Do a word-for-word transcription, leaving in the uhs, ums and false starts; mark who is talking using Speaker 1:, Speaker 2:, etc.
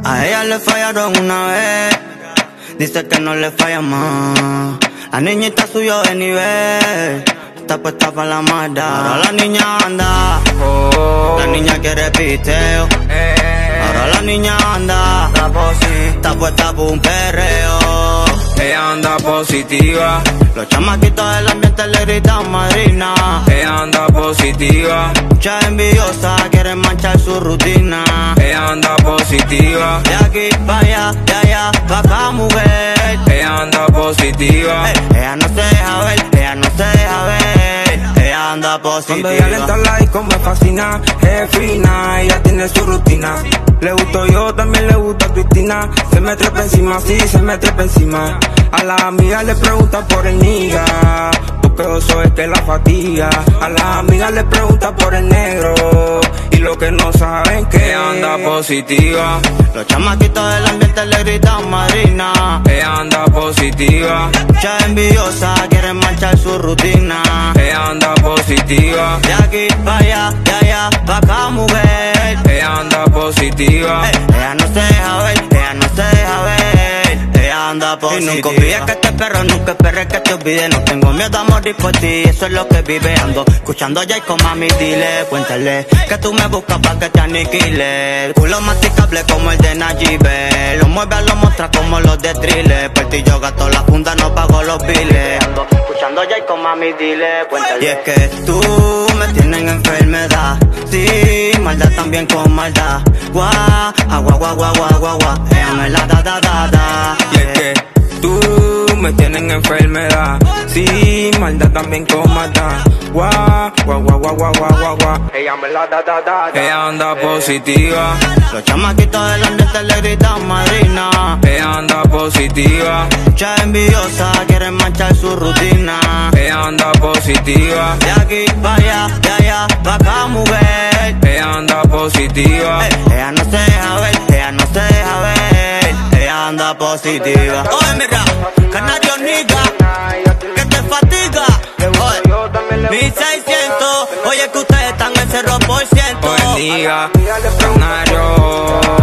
Speaker 1: A ella le fallaron una vez, dice que no le falla más. La niñita subió de nivel, está puesta para la maldad. Ahora la niña anda, la niña quiere piteo. Ahora la niña anda, está puesta por un perreo.
Speaker 2: Ella anda positiva,
Speaker 1: los chamaquitos del ambiente le gritan madrina.
Speaker 2: ella anda positiva,
Speaker 1: Mucha envidiosa quieren manchar su rutina.
Speaker 2: ella anda positiva,
Speaker 1: De aquí para allá, de allá para acá, mujer.
Speaker 2: ella anda positiva.
Speaker 1: Ey, ella no se deja ver, ella no se deja ver. Ella anda positiva.
Speaker 2: Cuando ella le entra al like me fascina, es fina, ella tiene su rutina. Le gusto yo, también le gusta Cristina. Se me trepa encima, sí, se me trepa encima. A las amigas le preguntan por el niga, porque yo soy el que la fatiga. A las amigas le preguntan por el negro, y lo que no saben que ella anda positiva.
Speaker 1: Los chamaquitos del ambiente le gritan madrina.
Speaker 2: Ella anda positiva,
Speaker 1: Mucha envidiosa quieren manchar su rutina.
Speaker 2: ella anda positiva,
Speaker 1: De aquí para allá, de allá para acá, mujer.
Speaker 2: ella anda positiva.
Speaker 1: Ey, ella no se deja ver, ella no se deja ver. Ella anda positiva. Y nunca olvides que este perro, nunca esperes que te olvide. No tengo miedo a morir por ti, eso es lo que vive. Ando escuchando a Jay con mami, dile, cuéntale que tú me buscas pa' que te aniquile. El culo masticable como el de Nayibe, lo mueve a lo muestra como los de Thriller. Por ti yo gasto la funda, no pago los biles. Ando escuchando a Jay con mami, dile, cuéntale. Y es que tú me tienes en enfermedad, sí, maldad también con maldad. Guau, agua, guau, guau, guau, guau, guau. Ella me la da, da, da, da.
Speaker 2: Y es que tú me tienes en enfermedad, sí, maldad también con maldad. Guau, guau, guau, guau, guau, guau, guau, guau. Ella me la da, da, da, da. Ella anda positiva,
Speaker 1: Los chamaquitos del ambiente le gritan madrina.
Speaker 2: ella anda positiva,
Speaker 1: Mucha envidiosa quieren manchar su rutina.
Speaker 2: ella anda positiva,
Speaker 1: De aquí para allá, de allá para acá, mujer.
Speaker 2: ella anda positiva.
Speaker 1: Ey, ella no se deja ver, ella no se deja ver. Ella anda positiva. Oye, mira, canario niga, que te fatiga. Oye, mil seiscientos, oye que ustedes están en cero por ciento.
Speaker 2: Oye, niga, canario.